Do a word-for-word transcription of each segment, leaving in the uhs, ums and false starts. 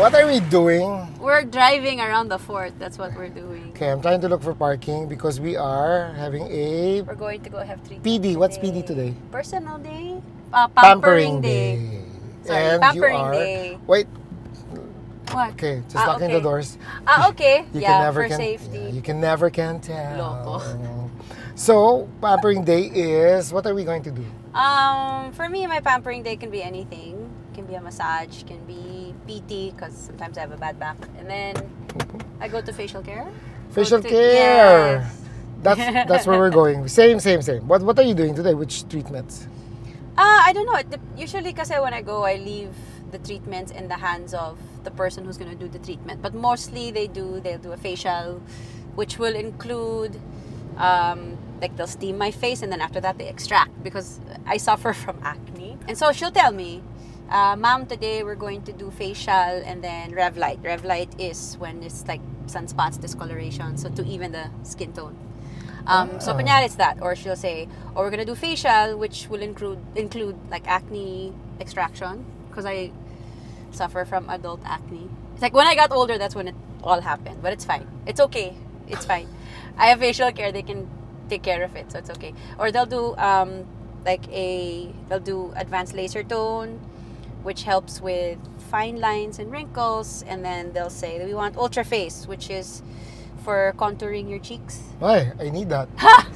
What are we doing? We're driving around the fort. That's what we're doing. Okay, I'm trying to look for parking because we are having a We're going to go have treatment P D. What's P D today. today? Personal day? Uh, pampering, day. Sorry, And pampering you are, day. Wait, What? okay, just Ah, locking okay. the doors. Ah, okay. You yeah, can never for can, safety. yeah, you can never can tell. Loco. So, pampering day is, what are we going to do? Um, for me, my pampering day can be anything. Can be a massage, can be P T, because sometimes I have a bad back. And then I go to facial care. Facial Go to- care. Yes. That's that's where we're going. Same, same, same. What what are you doing today? Which treatments? Uh, I don't know. It dep- Usually, kasi when I go, I leave the treatments in the hands of the person who's going to do the treatment. But mostly, they do they'll do a facial, which will include, um, like they'll steam my face, and then after that they extract because I suffer from acne. And so she'll tell me, uh, "Ma'am, today we're going to do facial and then Revlite. Revlite is when it's like sunspots, discoloration, so to even the skin tone." Um, so, Ah. kunyari it's that. Or she'll say, oh, we're gonna do facial, which will include include like acne extraction, because I suffer from adult acne. It's like when I got older, that's when it all happened. But it's fine. It's okay. It's fine. I have facial care. They can take care of it, so it's okay. Or they'll do um, like a they'll do advanced laser tone, which helps with fine lines and wrinkles. And then they'll say that we want ultra face, which is for contouring your cheeks. Why? I need that.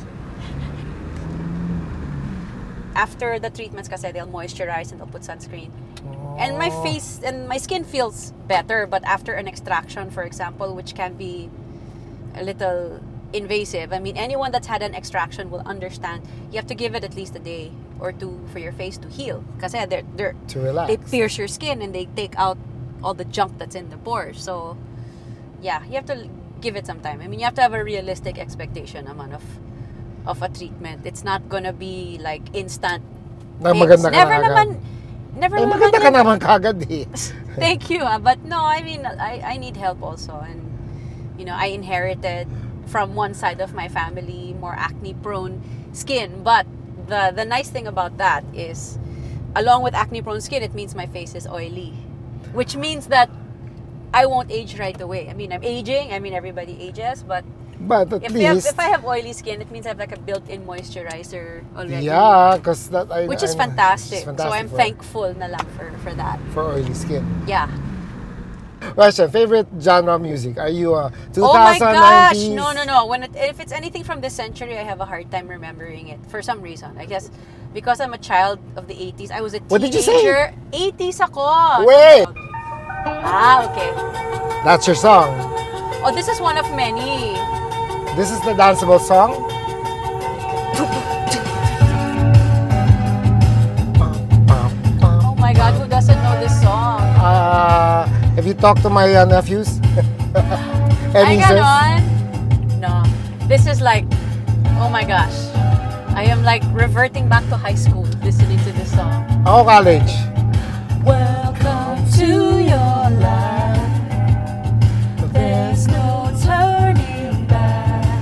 After the treatments, kasi they'll moisturize and they'll put sunscreen. And my Oh. face and my skin feels better, but after an extraction, for example, which can be a little invasive. I mean, anyone that's had an extraction will understand you have to give it at least a day or two for your face to heal. Kasi they're, they're, To relax. they pierce your skin and they take out all the junk that's in the pores. So, yeah, you have to give it some time. I mean, you have to have a realistic expectation naman of of a treatment. It's not gonna be like instant. Na fix. maganda ka Never na agad. naman, never Ay, naman. maganda ka yun. naman kagad eh. Thank you. ah. But no, I mean, I, I need help also. And, you know, I inherited from one side of my family more acne-prone skin. But the, the nice thing about that is, along with acne-prone skin, it means my face is oily. Which means that I won't age right away. I mean, I'm aging. I mean, everybody ages. But But at if, they have, least, if I have oily skin, it means I have like a built-in moisturizer already. yeah, because that I Which is I know, fantastic. it's fantastic So I'm for, thankful na lang for, for that. for oily skin. Yeah. Question: favorite genre of music? Are you a two Oh my thousand gosh! nineties? No, no, no. When it, if it's anything from this century, I have a hard time remembering it for some reason. I guess because I'm a child of the eighties. I was a teenager. What did you say? eighties ako. Wait, Ah, okay. that's your song. Oh, this is one of many. This is the danceable song. Oh my God, who doesn't know this song? Uh, have you talked to my uh, nephews? Ay, And nieces? ganon? No. This is like, oh my gosh. I am like reverting back to high school listening to this song. Ako college. Welcome to your life. There's no turning back.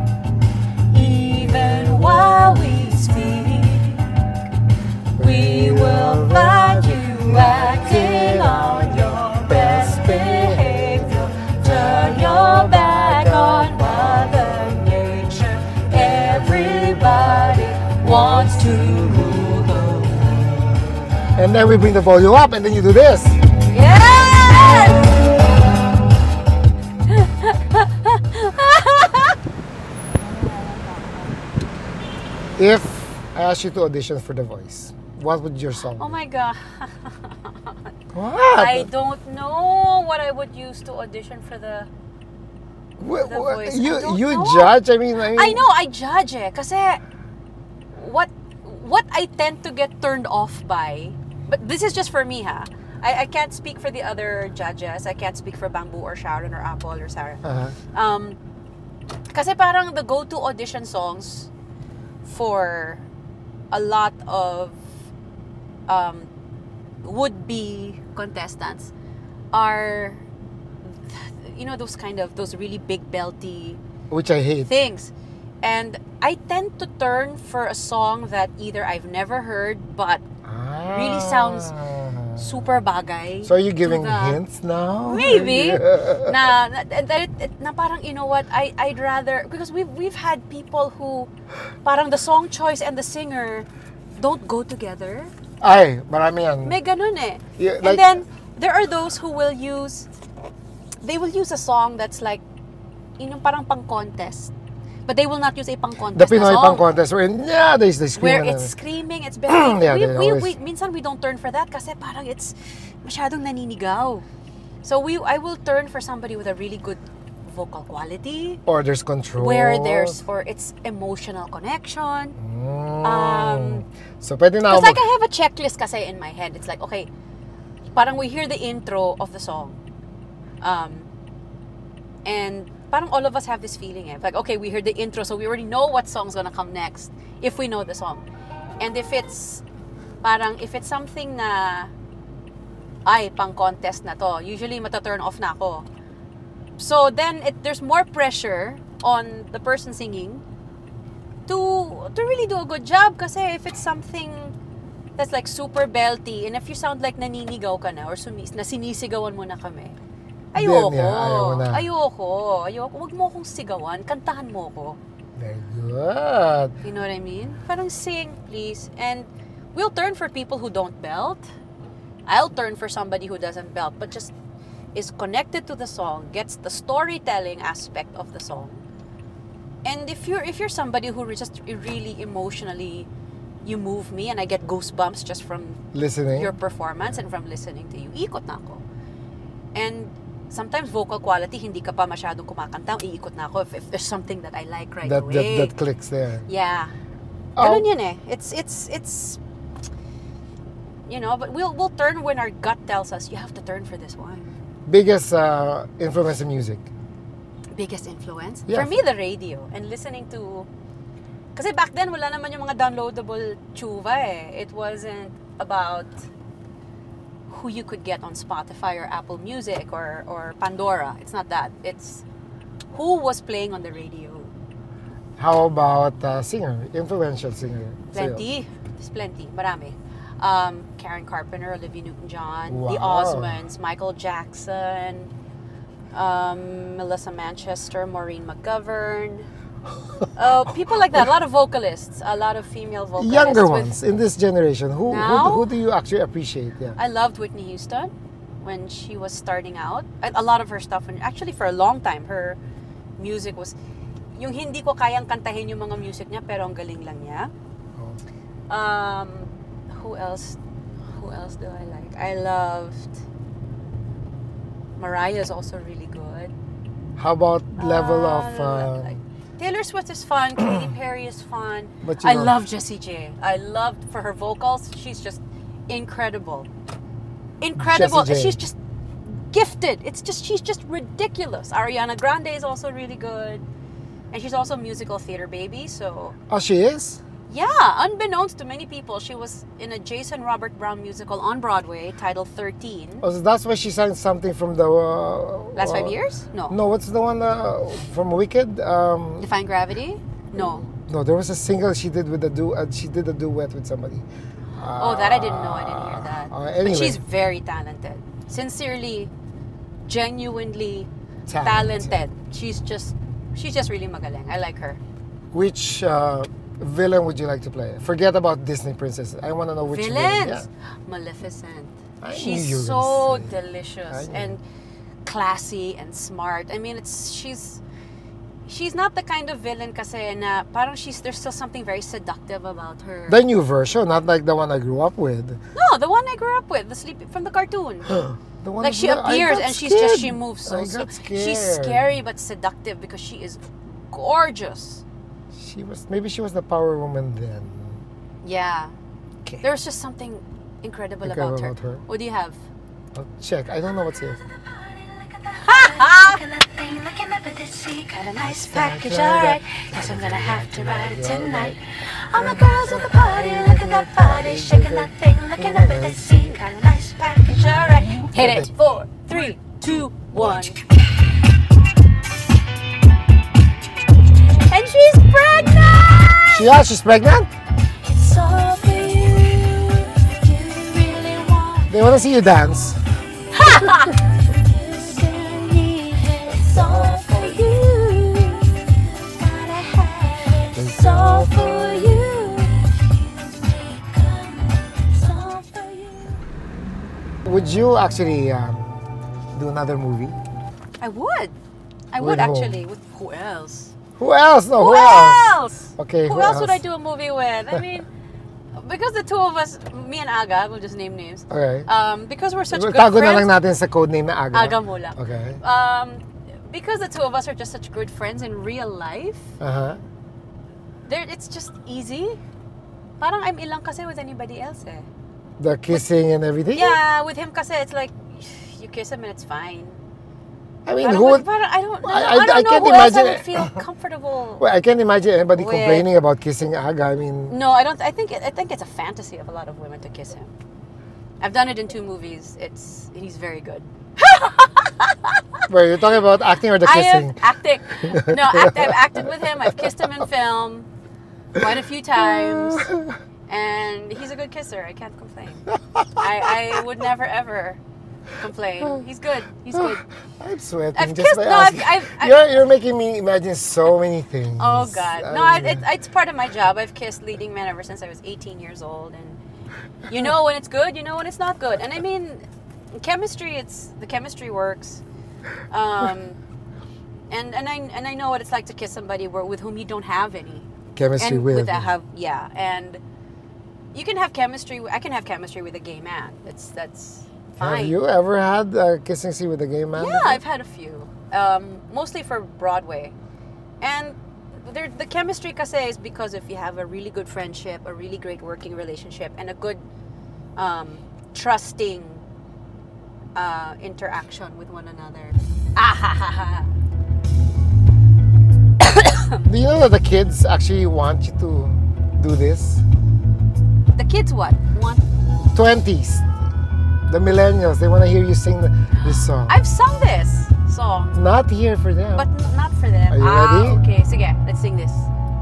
Even while we speak, we will find you acting on your best behavior. Turn your back on Mother Nature. Everybody wants to rule the world. And then we bring the volume up and then you do this. Yes! If I ask you to audition for The Voice, what would your song Oh be? my God. What? I don't know what I would use to audition for the... Wh- The wh- Voice. You I don't you know. judge? I mean, I mean, I know, I judge eh. Kasi what, what I tend to get turned off by, but this is just for me ha. I, I can't speak for the other judges. I can't speak for Bamboo or Sharon or Apple or Sarah. Uh-huh. Um, kasi parang the go-to audition songs for a lot of um, would-be contestants are, you know, those kind of, those really big belty Which I hate. things. And I tend to turn for a song that either I've never heard but really sounds Ah. super bagay. So are you giving to the- hints now? Maybe. na, na, na, na parang, you know what, I, I'd rather, because we've, we've had people who, parang the song choice and the singer don't go together. Ay, marami yan. May ganun eh. Yeah, and like- then, there are those who will use, they will use a song that's like, yun yung parang pang-contest. But they will not use a pang-contest The Pinoy na song. pang contest wherein, yeah, they, they scream. Where and- it's screaming, it's very, Yeah, we, they we, always- we, minsan we don't turn for that kasi parang it's masyadong naninigaw. So we, I will turn for somebody with a really good vocal quality, Or there's control. where there's, or it's emotional connection. Mm. Um, so pwede na Because ako like I have a checklist kasi in my head. It's like, okay, parang we hear the intro of the song. Um, and parang all of us have this feeling eh. Like, okay, we heard the intro, so we already know what song's gonna come next if we know the song. And if it's, parang, if it's something na, ay, pang contest na to, usually mata-turn off na ako. So then, it, there's more pressure on the person singing to to really do a good job kasi if it's something that's like super belty and if you sound like naninigaw ka na or sumis, na sinisigawan mo na kami, ayoko. Then, yeah, ayaw mo na. Ayoko. Ayoko. Huwag mo akong sigawan. Kantahan mo ko. Very good. You know what I mean? Parang sing, please. And we'll turn for people who don't belt. I'll turn for somebody who doesn't belt, but just is connected to the song, gets the storytelling aspect of the song. And if you're if you're somebody who just really emotionally, you move me and I get goosebumps just from Listening. your performance and from listening to you, ikot na ako. And sometimes vocal quality, hindi ka pa masyadong kumakanta, iikot na ako if, if there's something that I like right that, away. that, that clicks there. Yeah. Oh. Ganun yun eh. It's, it's, it's, you know, but we'll, we'll turn when our gut tells us, you have to turn for this one. Biggest uh, influence in music? Biggest influence? Yeah. For me, the radio and listening to, kasi back then, wala naman yung mga downloadable chuva eh. It wasn't about who you could get on Spotify or Apple Music or, or Pandora. It's not that. It's who was playing on the radio. How about uh, singer? Influential singer? sa'yo? Plenty. There's plenty. Marami. Um, Karen Carpenter, Olivia Newton-John, The Wow. Osmonds, Michael Jackson, um, Melissa Manchester, Maureen McGovern. Uh, people like that. A lot of vocalists. A lot of female vocalists. Younger with- ones in this generation. Who, who, Now? who do you actually appreciate? Yeah. I loved Whitney Houston when she was starting out. A a lot of her stuff, and actually for a long time, her music was, yung hindi ko kayang kantahin yung mga music niya, pero ang galing lang niya. Oh. Um, who else? Who else do I like? I loved Mariah is also really good. How about level Uh, of... Uh, like, Taylor Swift is fun. Katy Perry is fun. But you I don't- love Jessie J. I loved for her vocals. She's just incredible. Incredible. Jessie J. She's just gifted. It's just she's just ridiculous. Ariana Grande is also really good, and she's also a musical theater baby. So oh, she is? yeah, unbeknownst to many people, she was in a Jason Robert Brown musical on Broadway titled thirteen. Oh, so that's why she sang something from the... Uh, Last five uh, years? No. No, what's the one uh, from Wicked? Um, Define Gravity? No. no, there was a single she did with a du- uh, She did a duet with somebody. Oh, that I didn't know. I didn't hear that. Uh, But anyway. she's very talented. Sincerely, genuinely Talented. talented. She's just, she's just really magaling. I like her. Which uh, villain would you like to play? Forget about Disney princess. I want to know which Villains. villain. Maleficent. I knew She's you were so gonna say. delicious I knew. and classy and smart. I mean, it's she's she's not the kind of villain kasi na parang she's there's still something very seductive about her. The new version, not like the one I grew up with. no, the one I grew up with, the sleep from the cartoon. The one Like she that- I appears got and she's just scared. she moves so, I so got scared. she's scary but seductive because she is gorgeous. She was maybe she was the power woman then. Yeah. Okay. There's just something incredible, Incredible about, her. about her. What do you have? I'll check. I don't know what's here. Got a nice package, alright. Guess I'm gonna have to ride it tonight. All my girls at the party, look at that body, shaking that thing, looking up at the sea. Got a nice package, alright. Hit it. Four, three, two, one. And she's pregnant! She, yeah, she's pregnant? It's all for you. You really want They want to see you dance. It's all for you. What I have is all for you. It's all for you. Would you actually um, do another movie? I would. I With would whom? actually. With who else? Who else? No, Who, who, else? else? Okay, Who, who else would I else? do a movie with? I mean, because the two of us, me and Aga, we'll just name names. Okay. Um, because we're such good Tago na friends. lang natin sa code name na Aga. Aga mo lang. Okay. Um, because the two of us are just such good friends in real life, Uh-huh. there it's just easy. Parang I'm ilang kasi with anybody else eh. The kissing and everything? Yeah, with him kasi it's like, you kiss him and it's fine. I mean, Parang, who would... parang, I don't, I- I, I- I don't I know can't who else I imagine- would feel comfortable. Well, I can't imagine anybody With- complaining about kissing Aga. I mean... No, I don't. I think it, I think it's a fantasy of a lot of women to kiss him. I've done it in two movies. It's he's very good. Wait, you're talking about acting or the I kissing? am acting. No, act, I've acted with him. I've kissed him in film quite a few times, and he's a good kisser. I can't complain. I, I would never ever complain. He's good. He's good. I'm sweating I've just kissed- by no, I've- asking. I've- I've- you're, you're making me imagine so many things. Oh God, no! I I, it, it's part of my job. I've kissed leading men ever since I was eighteen years old, and you know when it's good, you know when it's not good. And I mean, chemistry. It's the chemistry works. Um, and and I and I know what it's like to kiss somebody where, with whom you don't have any Chemistry and with. a have yeah, and you can have chemistry. I can have chemistry with a gay man. That's that's fine. Have you ever had a kissing scene with a gay man? Yeah, before? I've had a few. Um, mostly for Broadway. And there, the chemistry kasi is because if you have a really good friendship, a really great working relationship, and a good um, trusting uh, interaction with one another. Ah, ha, ha, ha. Do you know that the kids actually want you to do this? The kids what? Want? twenties. The millennials, they want to hear you sing the, this song. I've sung this song, Not here for them. but n- not for them. Are you ah, ready? Okay, sige, let's sing this.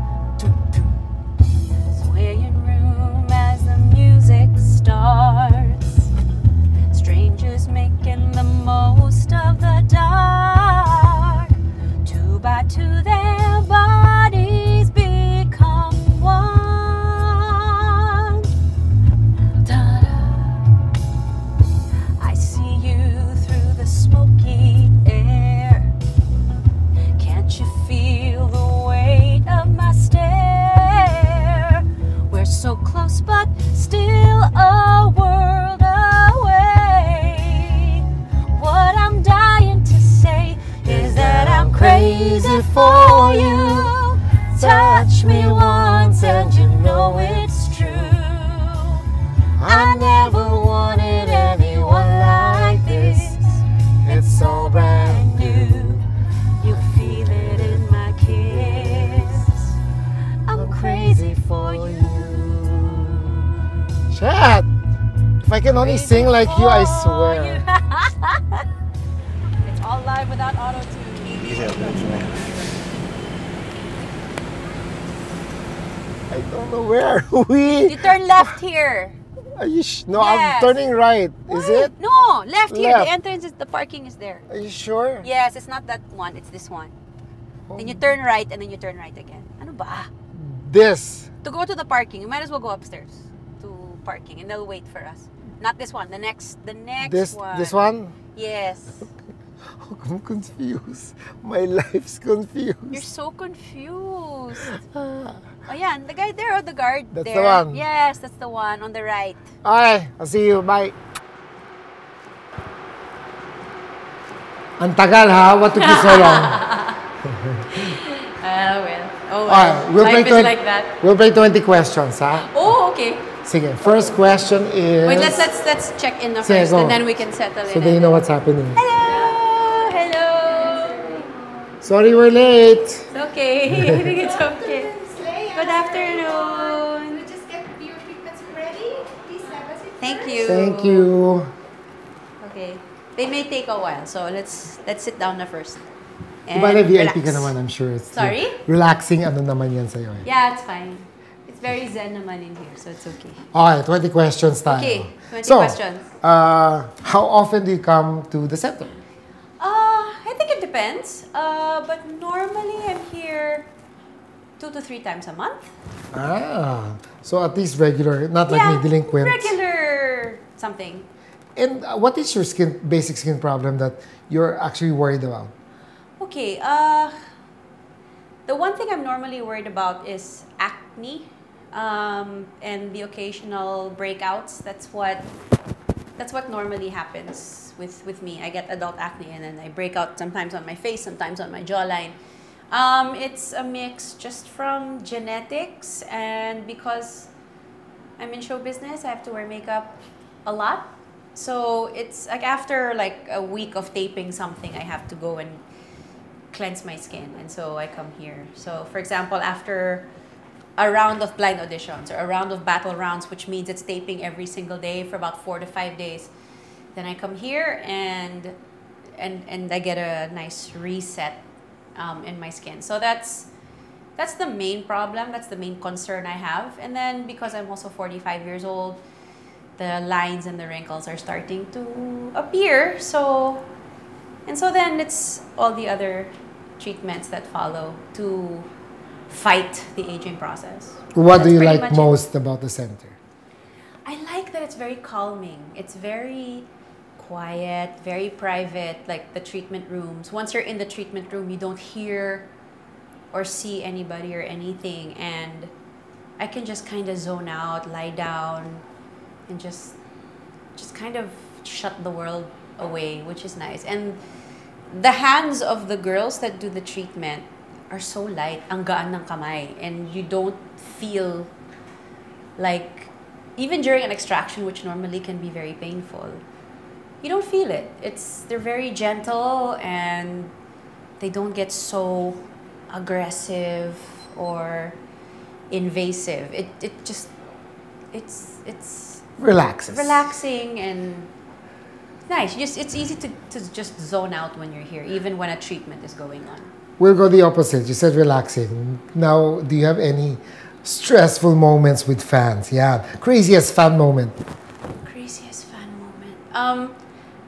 Swaying room as the music starts. Strangers making the most of the dark. Two by two, their bodies become one. Ta-da. I see you through the smoky air. Can't you feel the weight of my stare? We're so close, but still a world away. What I'm dying to say is that I'm crazy for you. Touch me once and you know it's true. I never wanted anyone like this. It's so brand new. You feel it in my kiss. I'm crazy for you. Chat! If I can only sing like you, I swear. It's all live without auto-tune. I don't know where are we. You turn left here. Are you sh- no, Yes. I'm turning right. Is it? No, left here. Left. The entrance is, the parking is there. Are you sure? Yes, it's not that one. It's this one. Oh. Then you turn right and then you turn right again. Ano ba? This. To go to the parking, you might as well go upstairs to parking and they'll wait for us. Not this one. The next, the next This one. this one? Yes. I'm confused. My life's confused. You're so confused. Oh yeah, the guy there, oh, the guard That's the there. one. Yes, that's the one on the right. Okay, I'll see you. Bye. Ang tagal ha? What took you so long? Ah, well. Oh, Alright, we'll play Life is twenty, like that. We'll play twenty questions, ha? Oh, okay. Sige, first question is... Wait, let's let's let's check in the Sige, first, go. and then we can settle So in. they and know then- what's happening. Hello, hello. Sorry we're late. It's okay. I think it's okay. Good afternoon. We just get your treatments ready. Please have a seat. Thank you. Thank you. Okay. They may take a while, so let's let's sit down na first. Diba na V I P relax. ka naman, I'm sure. It's Sorry? Relaxing ano naman yan sa'yo. Eh. Yeah, it's fine. It's very zen naman in here, so it's okay. All right, twenty questions tayo. Okay, twenty so, questions. Uh, how often do you come to the center? Uh, I think it depends. Uh, but normally I'm here two to three times a month. Ah, so at least regular, not like Yeah, may delinquents. regular something. And uh, what is your skin basic skin problem that you're actually worried about? Okay, uh, the one thing I'm normally worried about is acne um, and the occasional breakouts. That's what that's what normally happens with, with me. I get adult acne and then I break out sometimes on my face, sometimes on my jawline. Um, it's a mix just from genetics and because I'm in show business, I have to wear makeup a lot. So it's like after like a week of taping something, I have to go and cleanse my skin, and so I come here. So for example, after a round of blind auditions or a round of battle rounds, which means it's taping every single day for about four to five days, then I come here and and and I get a nice reset um, in my skin. So that's that's the main problem. That's the main concern I have. And then because I'm also forty-five years old, the lines and the wrinkles are starting to appear. So and so then it's all the other treatments that follow to fight the aging process. What That's do you pretty like much it. most about the center? I like that it's very calming. It's very quiet, very private, like the treatment rooms. Once you're in the treatment room, you don't hear or see anybody or anything, and I can just kind of zone out, lie down, and just just kind of shut the world away, which is nice. And the hands of the girls that do the treatment are so light, ang gaan ng kamay, and you don't feel like, even during an extraction, which normally can be very painful, you don't feel it. It's they're very gentle and they don't get so aggressive or invasive. It it just it's it's Relaxes. relaxing and nice. Just it's easy to, to just zone out when you're here, even when a treatment is going on. We'll go the opposite. You said relaxing. Now, do you have any stressful moments with fans? Yeah, craziest fan moment. Craziest fan moment. Um,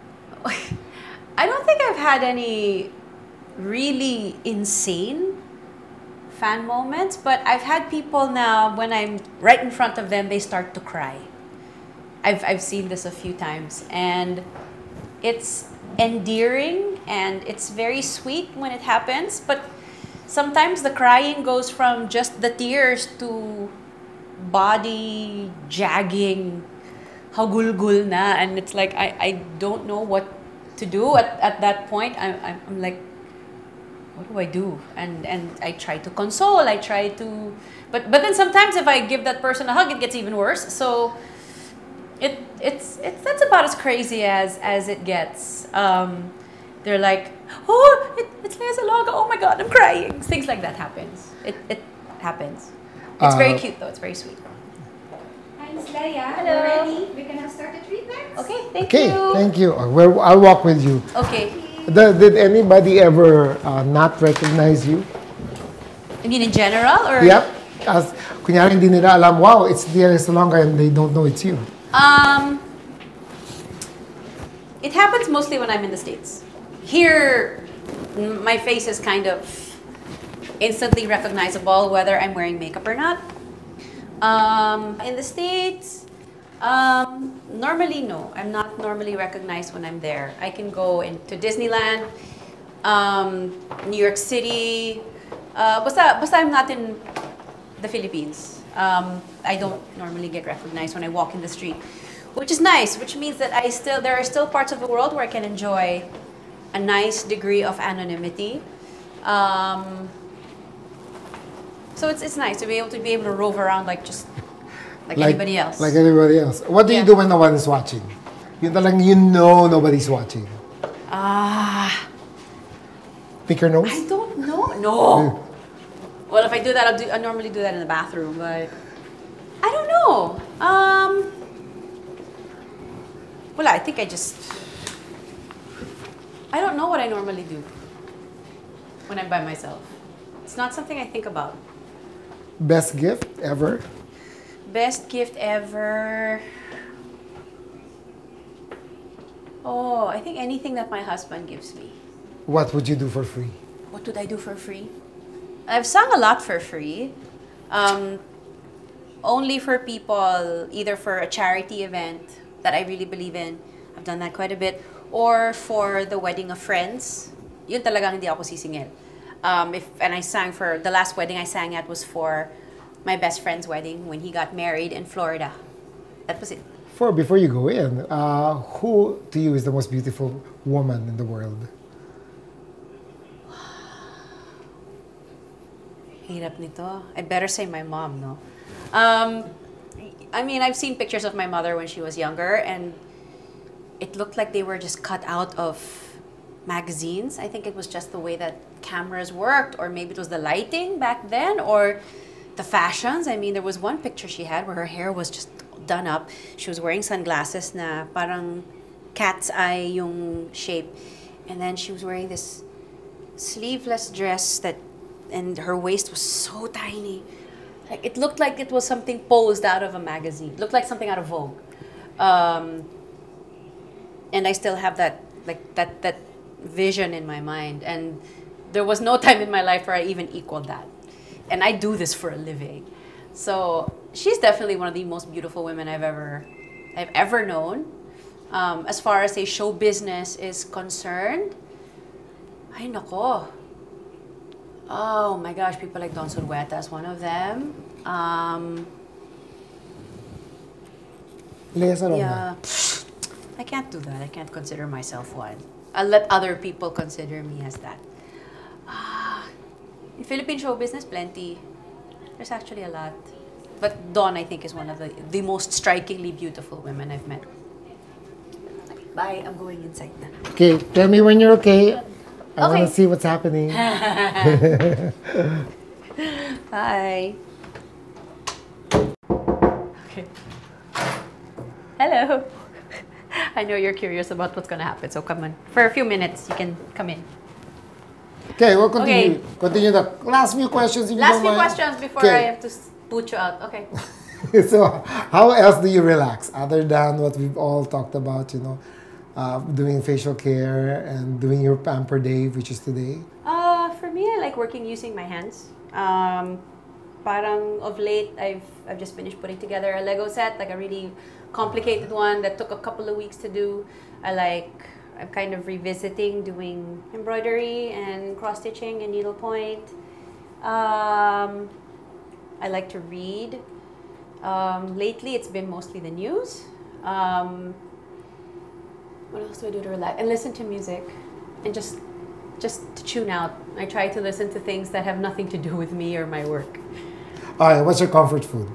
I don't think I've had any really insane fan moments, but I've had people now when I'm right in front of them, they start to cry. I've I've seen this a few times, and it's endearing and it's very sweet when it happens, but sometimes the crying goes from just the tears to body jagging, hagulgul na, and it's like I, I don't know what to do at, at that point. I, I'm, I'm like, what do I do? And and I try to console, I try to, but but then sometimes if I give that person a hug, it gets even worse. So it it's it's that's about as crazy as as it gets. Um, they're like, oh, it, it's Lea Salonga, oh my God, I'm crying. Things like that happens. It it happens. It's Uh, very cute though. It's very sweet. Hi, Miss Leia. Hello. We're ready. We're gonna start the treatments. Okay, thank Okay, you. thank you. Uh, Well, I'll walk with you. Okay. The, did anybody ever uh, not recognize you? I mean in general or? Yep. As kunyari hindi nila alam, wow, it's Lea Salonga, and they don't know it's you. Um, it happens mostly when I'm in the States. Here, m- my face is kind of instantly recognizable whether I'm wearing makeup or not. Um, in the States, um, normally no. I'm not normally recognized when I'm there. I can go into Disneyland, um, New York City, uh, basta, basta I'm not in the Philippines. Um, I don't normally get recognized when I walk in the street, which is nice, which means that I still there are still parts of the world where I can enjoy a nice degree of anonymity. Um, so it's it's nice to be able to be able to rove around like just like, anybody else. Like anybody else. What do you Yeah. do when no one is watching? Yun talagang you know nobody's watching. Ah, Pick your nose? I don't know. No. Well, if I do that, I'll do. I normally do that in the bathroom, but I don't know. Um, well, I think I just. I don't know what I normally do when I'm by myself. It's not something I think about. Best gift ever? Best gift ever. Oh, I think anything that my husband gives me. What would you do for free? What would I do for free? I've sung a lot for free. Um, only for people, either for a charity event that I really believe in. I've done that quite a bit. Or for the wedding of friends. Yun talagang hindi ako sisingil. Um, if, and I sang for, the last wedding I sang at was for my best friend's wedding when he got married in Florida. That was it. For before you go in, uh, who to you is the most beautiful woman in the world? Hirap nito. I better say my mom, no? Um, I mean, I've seen pictures of my mother when she was younger, and it looked like they were just cut out of magazines. I think it was just the way that cameras worked, or maybe it was the lighting back then, or the fashions. I mean, there was one picture she had where her hair was just done up. She was wearing sunglasses na parang cat's eye yung shape. And then she was wearing this sleeveless dress that, and her waist was so tiny. Like, it looked like it was something posed out of a magazine. It looked like something out of Vogue. Um, and I still have that, like, that, that vision in my mind. And there was no time in my life where I even equaled that. And I do this for a living. So she's definitely one of the most beautiful women I've ever, I've ever known. Um, as far as a show business is concerned, ay nako. Oh my gosh, people like Don Zulueta is one of them. Um, Lea Salonga. yeah, I can't do that. I can't consider myself one. I'll let other people consider me as that. Ah, in Philippine show business, plenty. There's actually a lot. But Dawn, I think, is one of the, the most strikingly beautiful women I've met. Bye, I'm going inside na. Okay, tell me when you're okay. I Okay. want to see what's happening. Bye. Okay. Hello. I know you're curious about what's going to happen, so come on. For a few minutes, you can come in. Okay, we'll continue. Okay. Continue the last few questions. If you Last don't few mind. questions before Okay. I have to s- boot you out. Okay. So, how else do you relax other than what we've all talked about? You know, uh, doing facial care and doing your pamper day, which is today. Uh, for me, I like working using my hands. Um, parang of late, I've I've just finished putting together a Lego set, like a really complicated one that took a couple of weeks to do. I like I'm kind of revisiting doing embroidery and cross stitching and needlepoint. Um, I like to read. Um, lately, it's been mostly the news. Um, what else do I do to relax? And listen to music, and just just to tune out. I try to listen to things that have nothing to do with me or my work. All right, what's your comfort food?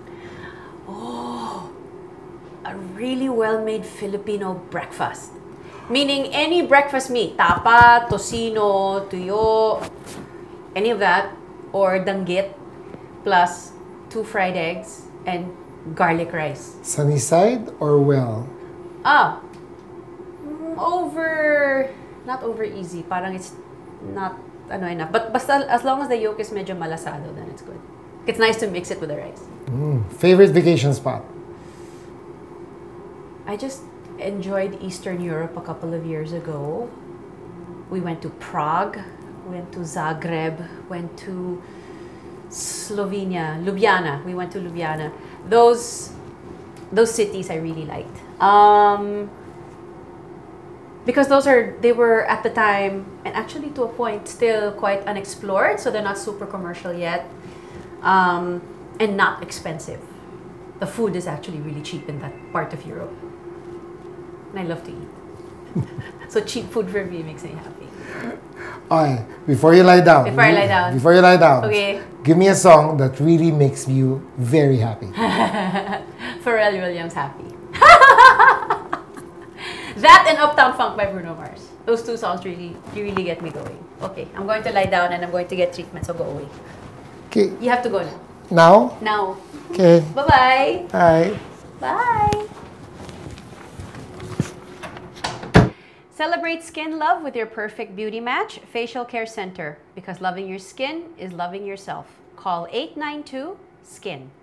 Oh, a really well-made Filipino breakfast. Meaning any breakfast meat, tapa, tocino, tuyo, any of that, or danggit, plus two fried eggs and garlic rice. Sunny side or well? Ah, mm, over, not over easy. Parang it's not ano enough. But basta as long as the yolk is medyo malasado, then it's good. It's nice to mix it with the rice. Mm. Favorite vacation spot? I just enjoyed Eastern Europe a couple of years ago. We went to Prague, went to Zagreb, went to Slovenia, Ljubljana. We went to Ljubljana. Those those cities I really liked. Um, because those are they were at the time, and actually to a point, still quite unexplored, so they're not super commercial yet. Um, and not expensive. The food is actually really cheap in that part of Europe. And I love to eat. So cheap food for me makes me happy. All right, before you lie down. Before I lie down. Before you lie down. Okay. Give me a song that really makes you very happy. Pharrell Williams, Happy. That and Uptown Funk by Bruno Mars. Those two songs really, really get me going. Okay, I'm going to lie down and I'm going to get treatment, so go away. Okay, You have to go now. now? Now. Okay. Bye-bye. Hi. Bye. Celebrate skin love with your perfect beauty match, Facial Care Center. Because loving your skin is loving yourself. call eight nine two, SKIN.